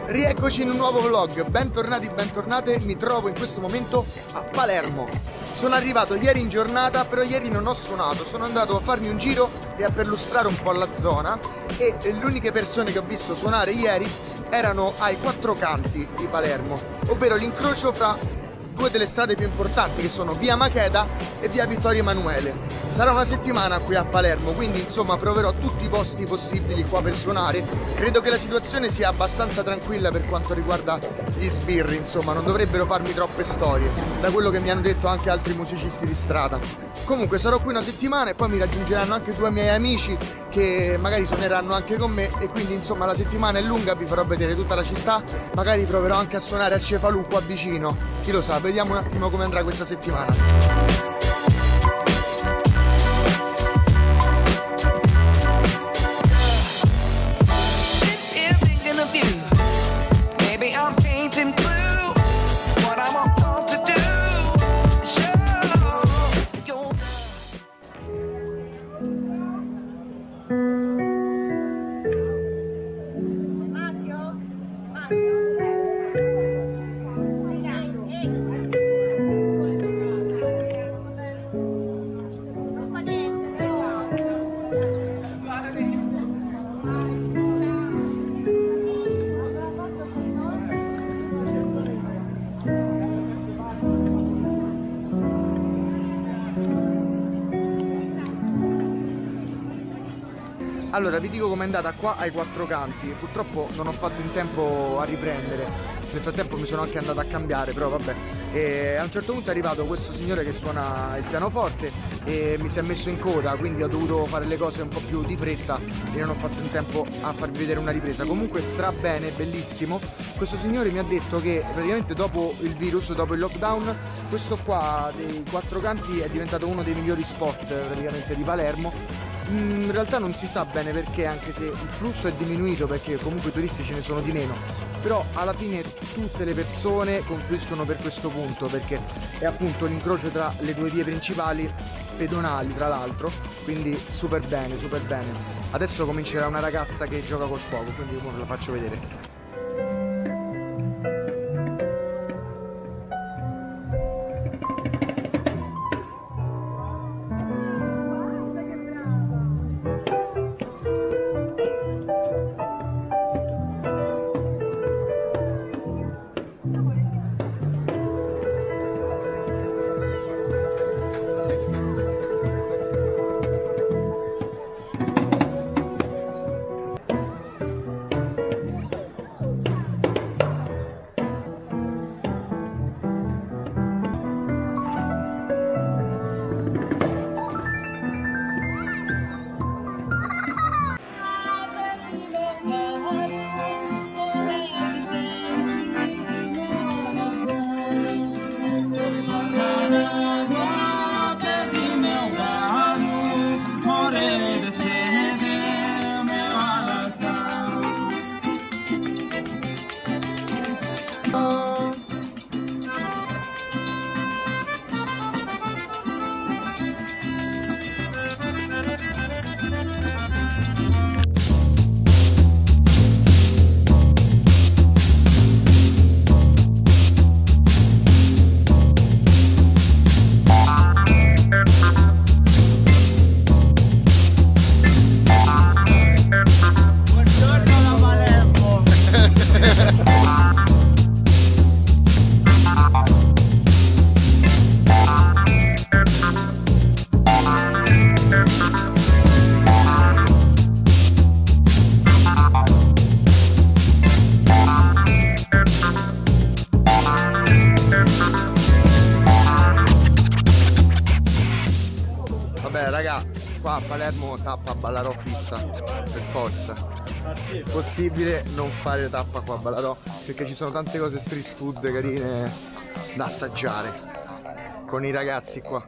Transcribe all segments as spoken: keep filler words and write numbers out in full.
Rieccoci in un nuovo vlog, bentornati, bentornate, mi trovo in questo momento a Palermo. Sono arrivato ieri in giornata, però ieri non ho suonato, sono andato a farmi un giro e a perlustrare un po' la zona e le uniche persone che ho visto suonare ieri erano ai quattro canti di Palermo, ovvero l'incrocio fra due delle strade più importanti che sono via Macheda e via Vittorio Emanuele. Sarà una settimana qui a Palermo, quindi insomma proverò tutti i posti possibili qua per suonare. Credo che la situazione sia abbastanza tranquilla per quanto riguarda gli sbirri, insomma non dovrebbero farmi troppe storie, da quello che mi hanno detto anche altri musicisti di strada. Comunque sarò qui una settimana e poi mi raggiungeranno anche due miei amici che magari suoneranno anche con me e quindi insomma la settimana è lunga, vi farò vedere tutta la città, magari proverò anche a suonare a Cefalù qua vicino, chi lo sa, vediamo un attimo come andrà questa settimana. Allora vi dico com'è andata qua ai quattro canti, purtroppo non ho fatto in tempo a riprendere, nel frattempo mi sono anche andato a cambiare, però vabbè. E a un certo punto è arrivato questo signore che suona il pianoforte e mi si è messo in coda, quindi ho dovuto fare le cose un po' più di fretta e non ho fatto in tempo a farvi vedere una ripresa. Comunque stra bene, bellissimo. Questo signore mi ha detto che praticamente dopo il virus, dopo il lockdown, questo qua dei quattro canti è diventato uno dei migliori spot praticamente di Palermo. In realtà non si sa bene perché, anche se il flusso è diminuito perché comunque i turisti ce ne sono di meno, però alla fine tutte le persone confluiscono per questo punto perché è appunto l'incrocio tra le due vie principali pedonali tra l'altro, quindi super bene, super bene. Adesso comincerà una ragazza che gioca col fuoco, quindi ora la faccio vedere. Vabbè raga, qua a Palermo tappa ballarò fissa, per forza. Possibile non fare tappa qua a ballarò, perché ci sono tante cose street food carine da assaggiare con i ragazzi qua.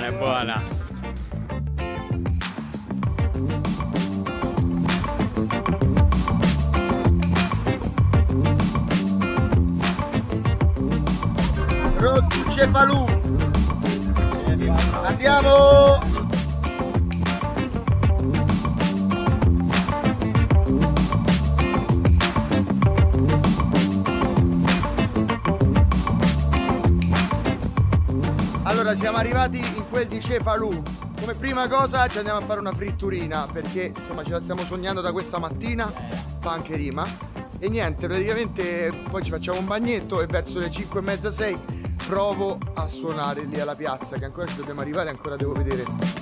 buona, è buona. Rocco Cefalù. Andiamo! Allora siamo arrivati in quel di Cefalù. Come prima cosa ci andiamo a fare una fritturina perché insomma ce la stiamo sognando da questa mattina, fa anche rima. E niente, praticamente poi ci facciamo un bagnetto e verso le cinque e mezza sei provo a suonare lì alla piazza, che ancora ci dobbiamo arrivare, ancora devo vedere.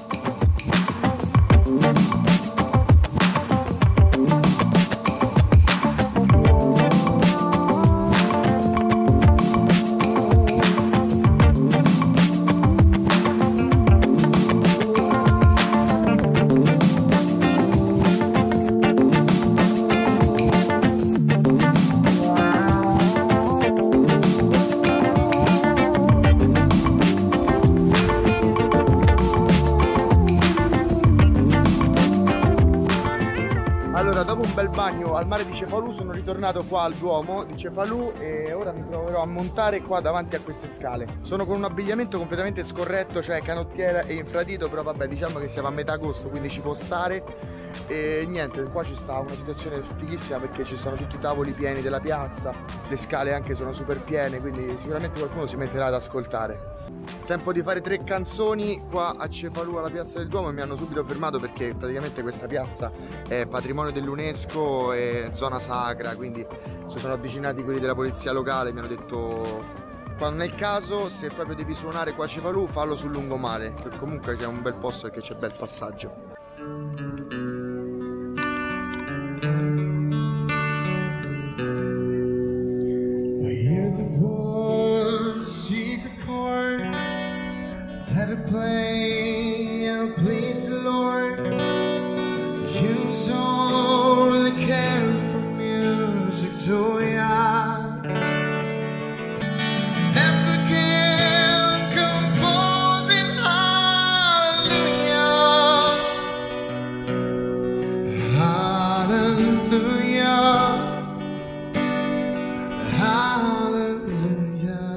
Allora, dopo un bel bagno al mare di Cefalù sono ritornato qua al Duomo di Cefalù e ora mi proverò a montare qua davanti a queste scale. Sono con un abbigliamento completamente scorretto, cioè canottiera e infradito, però vabbè, diciamo che siamo a metà agosto, quindi ci può stare. E niente, qua ci sta una situazione fighissima perché ci sono tutti i tavoli pieni della piazza, le scale anche sono super piene, quindi sicuramente qualcuno si metterà ad ascoltare. Tempo di fare tre canzoni qua a Cefalù alla piazza del Duomo e mi hanno subito fermato perché praticamente questa piazza è patrimonio dell'UNESCO, è zona sacra, quindi si sono avvicinati quelli della polizia locale, mi hanno detto quando nel caso se proprio devi suonare qua a Cefalù fallo sul lungomare, che comunque c'è un bel posto perché c'è bel passaggio. Had to play and please the Lord. Use all the care from music to ya. Never again composing hallelujah, hallelujah, hallelujah.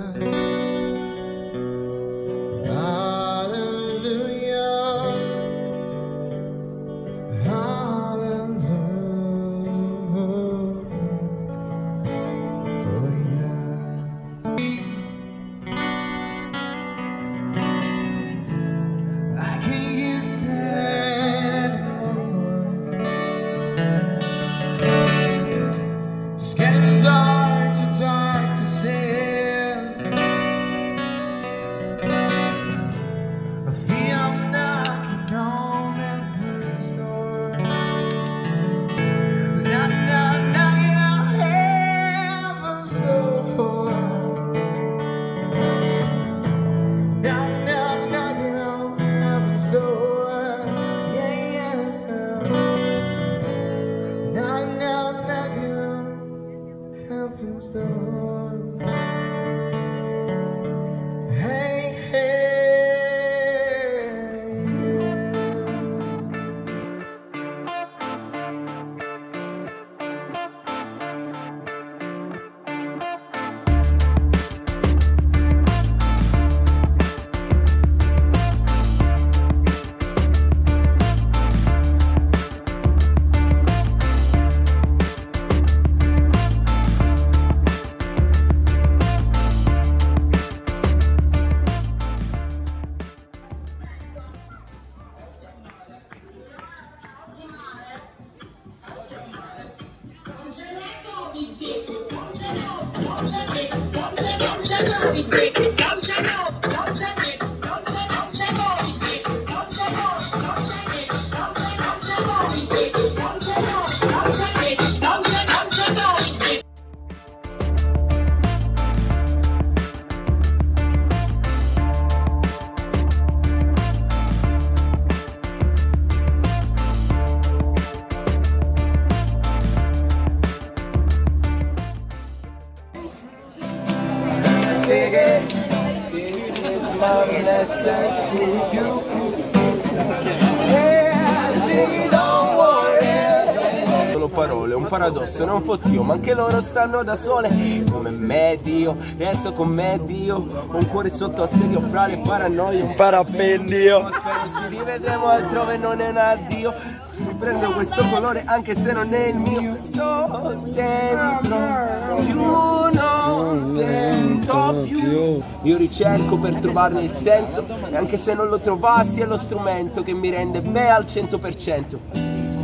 Sono parole, un paradosso, non fottio, ma anche loro stanno da sole come me Dio, resto con me Dio, ho un cuore sotto assedio fra le paranoie, un parapendio. Spero ci rivedremo altrove, non è un addio. Riprendo questo colore anche se non è il mio. Sto dentro, più non sento più. Io ricerco per trovarne il senso, e anche se non lo trovassi è lo strumento che mi rende me al cento per cento.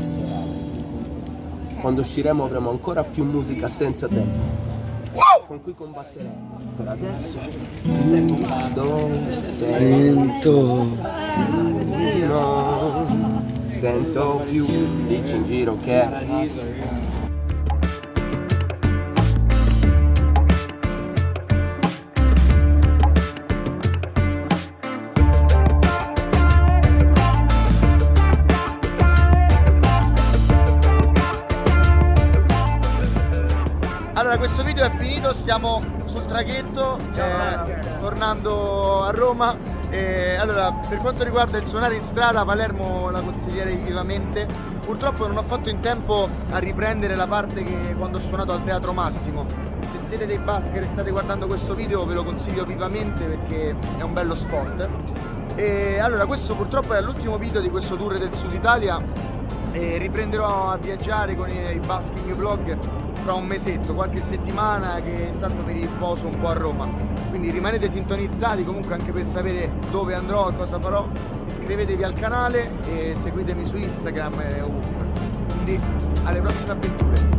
Quando usciremo avremo ancora più musica senza tempo, con cui combatteremo. Per adesso sento, non sento più. Si dice in giro che Allora, questo video è finito, stiamo sul traghetto, eh, tornando a Roma. Eh, allora, per quanto riguarda il suonare in strada, Palermo la consiglierei vivamente. Purtroppo non ho fatto in tempo a riprendere la parte che quando ho suonato al Teatro Massimo. Se siete dei busker e state guardando questo video ve lo consiglio vivamente perché è un bello spot. E allora, questo purtroppo è l'ultimo video di questo tour del Sud Italia e riprenderò a viaggiare con i, i busking vlog fra un mesetto, qualche settimana, che intanto mi riposo un po' a Roma. Quindi rimanete sintonizzati comunque anche per sapere dove andrò e cosa farò. Iscrivetevi al canale e seguitemi su Instagram e ovunque. Quindi alle prossime avventure.